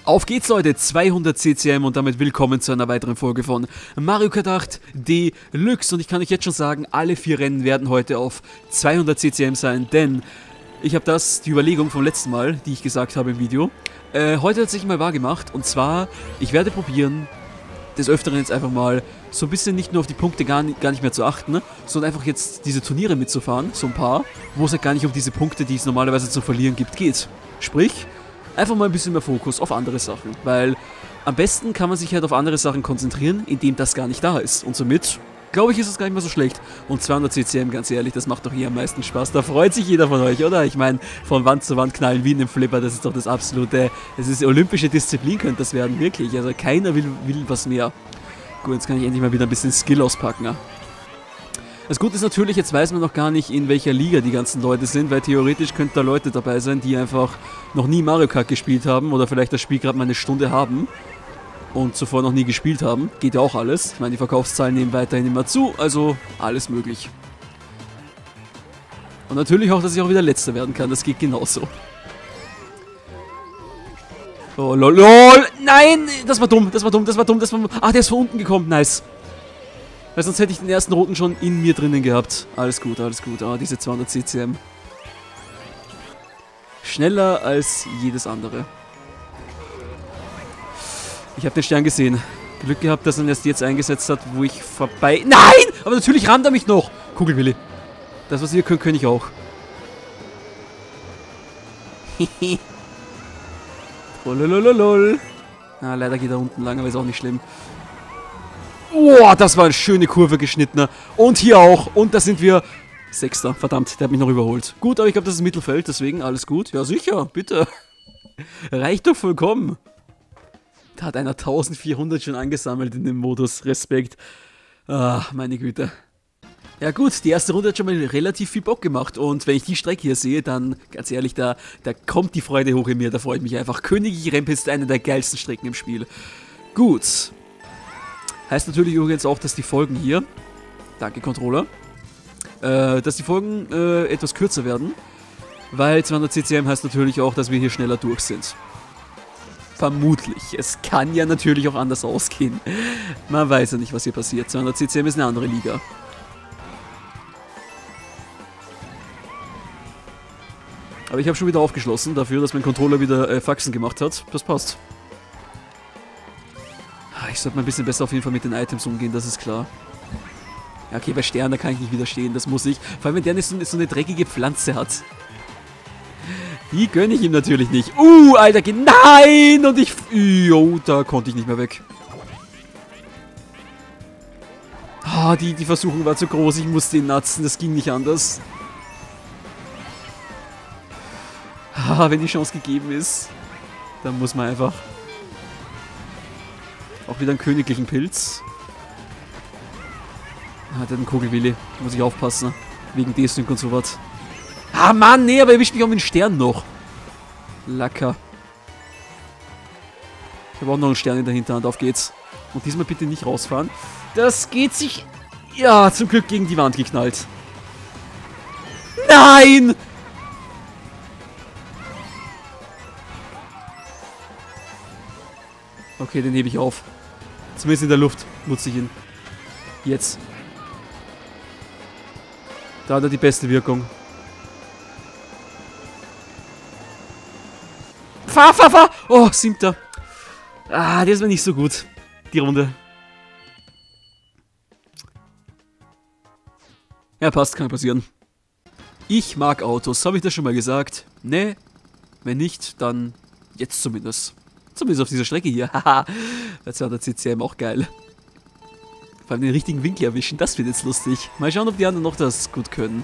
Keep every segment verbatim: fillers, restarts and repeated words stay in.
Auf geht's, Leute, zweihundert C C M und damit willkommen zu einer weiteren Folge von Mario Kart acht Deluxe. Und ich kann euch jetzt schon sagen, alle vier Rennen werden heute auf zweihundert C C M sein, denn ich habe das, die Überlegung vom letzten Mal, die ich gesagt habe im Video, äh, heute tatsächlich mal wahr gemacht. Und zwar, ich werde probieren, des Öfteren jetzt einfach mal so ein bisschen nicht nur auf die Punkte gar nicht, gar nicht mehr zu achten, ne, sondern einfach jetzt diese Turniere mitzufahren, so ein paar, wo es halt gar nicht um diese Punkte, die es normalerweise zu verlieren gibt, geht. Sprich, einfach mal ein bisschen mehr Fokus auf andere Sachen, weil am besten kann man sich halt auf andere Sachen konzentrieren, indem das gar nicht da ist. Und somit, glaube ich, ist es gar nicht mehr so schlecht. Und zweihundert C C M, ganz ehrlich, das macht doch hier am meisten Spaß. Da freut sich jeder von euch, oder? Ich meine, von Wand zu Wand knallen wie in einem Flipper, das ist doch das absolute, es ist olympische Disziplin, könnte das werden, wirklich. Also keiner will, will was mehr. Gut, jetzt kann ich endlich mal wieder ein bisschen Skill auspacken, ja. Das Gute ist natürlich, jetzt weiß man noch gar nicht, in welcher Liga die ganzen Leute sind, weil theoretisch könnten da Leute dabei sein, die einfach noch nie Mario Kart gespielt haben oder vielleicht das Spiel gerade mal eine Stunde haben und zuvor noch nie gespielt haben. Geht ja auch alles. Ich meine, die Verkaufszahlen nehmen weiterhin immer zu, also alles möglich. Und natürlich auch, dass ich auch wieder Letzter werden kann, das geht genauso. Oh, lol, lol, nein, das war dumm, das war dumm, das war dumm, das war dumm. Ach, der ist von unten gekommen, nice. Weil sonst hätte ich den ersten roten schon in mir drinnen gehabt. Alles gut, alles gut. Ah, diese zweihundert C C M. Schneller als jedes andere. Ich habe den Stern gesehen. Glück gehabt, dass er ihn erst jetzt eingesetzt hat, wo ich vorbei... Nein! Aber natürlich rammt er mich noch! Kugelwilli. Das, was ihr könnt, kann ich auch. Hehe. Lolololol. Ah, leider geht er unten lang, aber ist auch nicht schlimm. Oh, das war eine schöne Kurve geschnittener. Und hier auch. Und da sind wir Sechster. Verdammt, der hat mich noch überholt. Gut, aber ich glaube, das ist Mittelfeld, deswegen alles gut. Ja, sicher, bitte. Reicht doch vollkommen. Da hat einer eintausendvierhundert schon angesammelt in dem Modus. Respekt. Ah, meine Güte. Ja gut, die erste Runde hat schon mal relativ viel Bock gemacht. Und wenn ich die Strecke hier sehe, dann, ganz ehrlich, da, da kommt die Freude hoch in mir. Da freue ich mich einfach. Königliche Rampe ist eine der geilsten Strecken im Spiel. Gut. Heißt natürlich übrigens auch, dass die Folgen hier, danke Controller, äh, dass die Folgen äh, etwas kürzer werden, weil zweihundert C C M heißt natürlich auch, dass wir hier schneller durch sind. Vermutlich. Es kann ja natürlich auch anders ausgehen. Man weiß ja nicht, was hier passiert. zweihundert C C M ist eine andere Liga. Aber ich habe schon wieder aufgeschlossen dafür, dass mein Controller wieder äh, Faxen gemacht hat. Das passt. Ich sollte mal ein bisschen besser auf jeden Fall mit den Items umgehen, das ist klar. Ja, okay, bei Sternen, da kann ich nicht widerstehen, das muss ich. Vor allem, wenn der nicht so, so eine dreckige Pflanze hat. Die gönne ich ihm natürlich nicht. Uh, Alter, nein! Und ich... Jo, da konnte ich nicht mehr weg. Ah, die, die Versuchung war zu groß, ich musste ihn natzen, das ging nicht anders. Ah, wenn die Chance gegeben ist, dann muss man einfach... Auch wieder einen königlichen Pilz. Ah, der hat einen Kugelwilli. Muss ich aufpassen. Wegen Desync und sowas. Ah, Mann, nee, aber erwischt mich auch mit den Stern noch. Lacker. Ich habe auch noch einen Stern in der Hinterhand. Auf geht's. Und diesmal bitte nicht rausfahren. Das geht sich... Ja, zum Glück gegen die Wand geknallt. Nein! Okay, den hebe ich auf. Zumindest in der Luft nutze ich ihn. Jetzt. Da hat er die beste Wirkung. Fahr, fahr, fahr! Oh, siebter. Ah, der ist mir nicht so gut. Die Runde. Ja, passt, kann passieren. Ich mag Autos. Habe ich das schon mal gesagt? Nee. Wenn nicht, dann jetzt zumindest. Zumindest auf dieser Strecke hier. Haha. Bei zweihundert C C M auch geil. Vor allem den richtigen Winkel erwischen. Das wird jetzt lustig. Mal schauen, ob die anderen noch das gut können.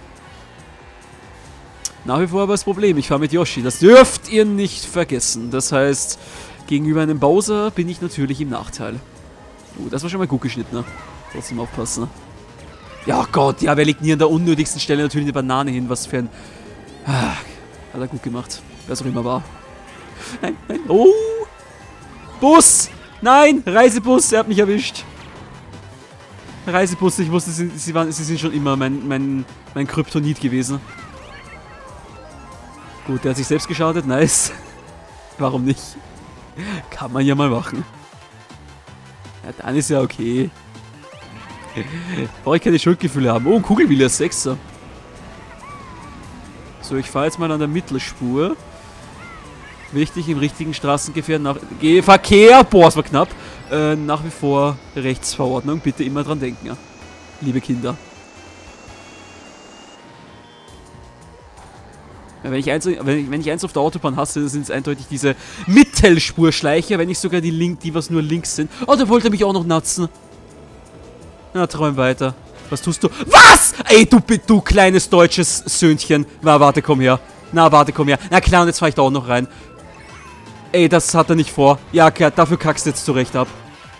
Nach wie vor aber das Problem. Ich fahre mit Yoshi. Das dürft ihr nicht vergessen. Das heißt, gegenüber einem Bowser bin ich natürlich im Nachteil. Oh, das war schon mal gut geschnitten. Ne? Trotzdem aufpassen. Ja Gott, ja, wer legt nie an der unnötigsten Stelle natürlich eine Banane hin? Was für ein... Ah, hat er gut gemacht. Wer es auch immer war. Nein, nein. Oh! Bus! Nein! Reisebus! Er hat mich erwischt. Reisebus, ich wusste, sie, sie, waren, sie sind schon immer mein, mein, mein Kryptonit gewesen. Gut, der hat sich selbst geschadet. Nice. Warum nicht? Kann man ja mal machen. Ja, dann ist ja okay. Brauche ich keine Schuldgefühle haben. Oh, ein Kugelwille, Sechser. So, ich fahre jetzt mal an der Mittelspur. Wichtig, im richtigen Straßengefährt nach... Geh, Verkehr! Boah, das war knapp. Äh, nach wie vor Rechtsverordnung. Bitte immer dran denken, ja. Liebe Kinder. Ja, wenn, ich eins, wenn, ich, wenn ich eins auf der Autobahn hasse, dann sind es eindeutig diese Mittelspurschleicher, wenn nicht sogar die, Link, die was nur links sind. Oh, da wollte er mich auch noch natzen. Na, träum weiter. Was tust du? Was? Ey, du, du kleines deutsches Söhnchen. Na, warte, komm her. Na, warte, komm her. Na klar, und jetzt fahr ich da auch noch rein. Ey, das hat er nicht vor. Ja, klar, dafür kackst du jetzt zurecht ab.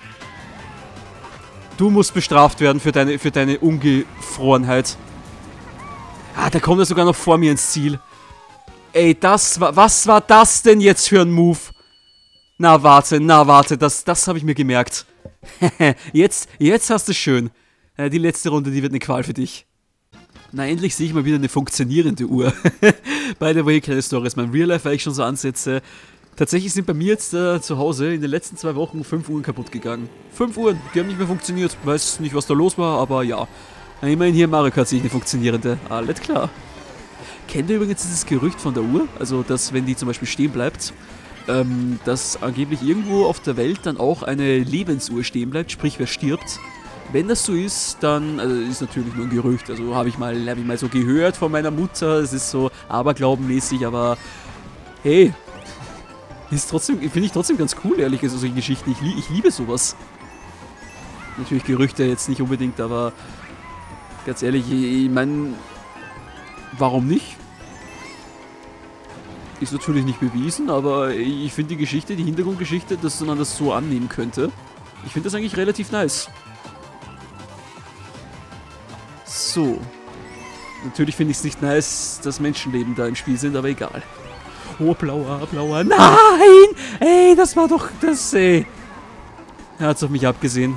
Du musst bestraft werden für deine, für deine Ungefrorenheit. Ah, da kommt er sogar noch vor mir ins Ziel. Ey, das war... Was war das denn jetzt für ein Move? Na, warte, na, warte. Das, das habe ich mir gemerkt. jetzt, jetzt hast du es schön. Äh, die letzte Runde, die wird eine Qual für dich. Na, endlich sehe ich mal wieder eine funktionierende Uhr. By the way, kleine Story ist mein Real Life, weil ich schon so ansetze. Tatsächlich sind bei mir jetzt äh, zu Hause in den letzten zwei Wochen fünf Uhren kaputt gegangen. Fünf Uhren, die haben nicht mehr funktioniert. Weiß nicht, was da los war, aber ja. Na, immerhin hier in Mario Kart sehe ich eine funktionierende. Alles klar. Kennt ihr übrigens dieses Gerücht von der Uhr? Also, dass wenn die zum Beispiel stehen bleibt, ähm, dass angeblich irgendwo auf der Welt dann auch eine Lebensuhr stehen bleibt, sprich wer stirbt. Wenn das so ist, dann, also ist natürlich nur ein Gerücht, also habe ich mal, habe ich mal so gehört von meiner Mutter, es ist so aberglaubenmäßig, aber hey, ist trotzdem, finde ich trotzdem ganz cool, ehrlich gesagt, solche Geschichten, ich, ich liebe sowas. Natürlich Gerüchte jetzt nicht unbedingt, aber ganz ehrlich, ich, ich meine, warum nicht? Ist natürlich nicht bewiesen, aber ich finde die Geschichte, die Hintergrundgeschichte, dass man das so annehmen könnte, ich finde das eigentlich relativ nice. So. Natürlich finde ich es nicht nice, dass Menschenleben da im Spiel sind, aber egal. Oh, blauer, blauer. Nein! Ey, das war doch das, ey. Er hat es auf mich abgesehen.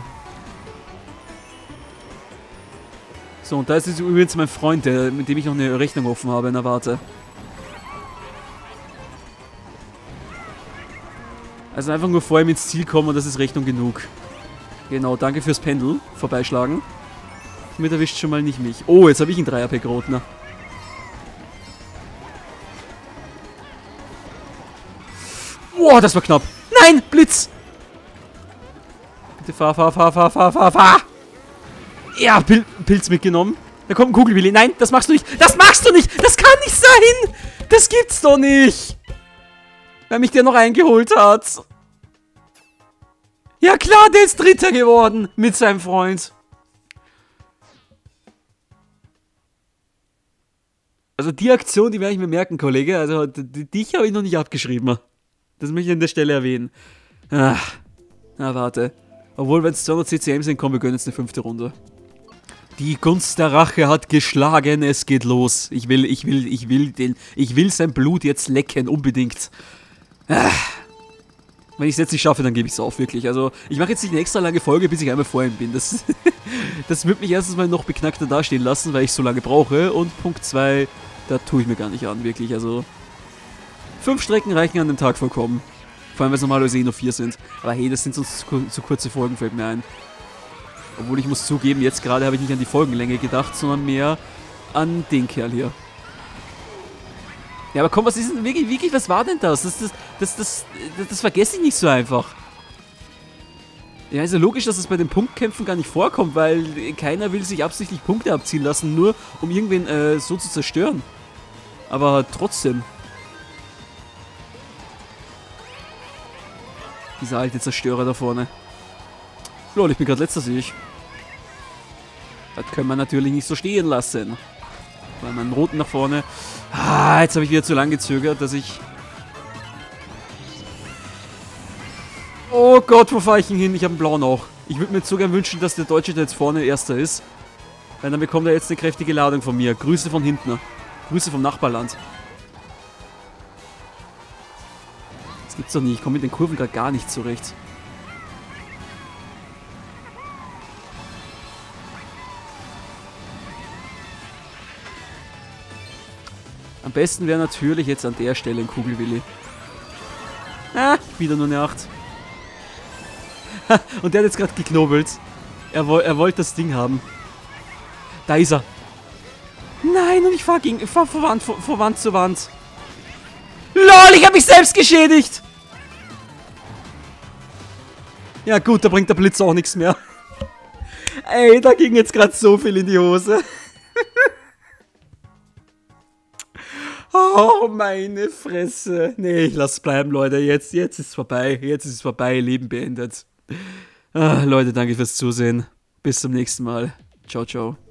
So, und da ist jetzt übrigens mein Freund, der, mit dem ich noch eine Rechnung offen habe. Na, warte. Also einfach nur vor ihm ins Ziel kommen und das ist Rechnung genug. Genau, danke fürs Pendel. Vorbeischlagen. Damit erwischt schon mal nicht mich. Oh, jetzt habe ich einen Dreierpack Rotner. Boah, das war knapp. Nein, Blitz. Bitte fahr, fahr, fahr, fahr, fahr, fahr, fahr. Ja, Pil Pilz mitgenommen. Da kommt ein Kugelwilli. Nein, das machst du nicht. Das machst du nicht. Das kann nicht sein. Das gibt's doch nicht. Weil mich der noch eingeholt hat. Ja klar, der ist Dritter geworden. Mit seinem Freund. Also die Aktion, die werde ich mir merken, Kollege. Also dich habe ich noch nicht abgeschrieben. Das möchte ich an der Stelle erwähnen. Ach, na warte. Obwohl, wenn es zweihundert C C M sind, komm, wir gönnen jetzt eine fünfte Runde. Die Gunst der Rache hat geschlagen, es geht los. Ich will, ich will, ich will den, ich will sein Blut jetzt lecken, unbedingt. Ach. Wenn ich es jetzt nicht schaffe, dann gebe ich es auf, wirklich. Also, ich mache jetzt nicht eine extra lange Folge, bis ich einmal vor ihm bin. Das, das wird mich erstens mal noch beknackter dastehen lassen, weil ich so lange brauche. Und Punkt zwei, da tue ich mir gar nicht an, wirklich. Also, fünf Strecken reichen an dem Tag vollkommen. Vor allem, weil es normalerweise eh nur vier sind. Aber hey, das sind so zu, zu kurze Folgen, fällt mir ein. Obwohl, ich muss zugeben, jetzt gerade habe ich nicht an die Folgenlänge gedacht, sondern mehr an den Kerl hier. Ja, aber komm, was ist denn wirklich, wirklich, was war denn das? Das, das, das, das, das, das vergesse ich nicht so einfach. Ja, ist ja logisch, dass es bei den Punktkämpfen gar nicht vorkommt, weil keiner will sich absichtlich Punkte abziehen lassen, nur um irgendwen äh, so zu zerstören. Aber trotzdem. Dieser alte Zerstörer da vorne. Lol, ich bin gerade letzter, sehe ich. Das können wir natürlich nicht so stehen lassen. Weil meinen roten nach vorne. Ah, jetzt habe ich wieder zu lang gezögert, dass ich... Oh Gott, wo fahre ich ihn hin? Ich habe einen blauen auch. Ich würde mir jetzt sogar wünschen, dass der Deutsche, der jetzt vorne Erster ist. Weil dann bekommt er jetzt eine kräftige Ladung von mir. Grüße von hinten. Grüße vom Nachbarland. Das gibt's doch nicht. Ich komme mit den Kurven gerade gar nicht zurecht. Am besten wäre natürlich jetzt an der Stelle ein Kugelwilli. Ah, wieder nur eine acht. Und der hat jetzt gerade geknobelt. Er, wo er wollte das Ding haben. Da ist er. Nein, und ich fahr gegen. Ich fahr vor Wand, vor, vor Wand zu Wand. LOL, ich hab mich selbst geschädigt! Ja gut, da bringt der Blitz auch nichts mehr. Ey, da ging jetzt gerade so viel in die Hose. Oh, meine Fresse. Nee, ich lass bleiben, Leute. Jetzt, jetzt ist es vorbei. Jetzt ist es vorbei. Leben beendet. Ah, Leute, danke fürs Zusehen. Bis zum nächsten Mal. Ciao, ciao.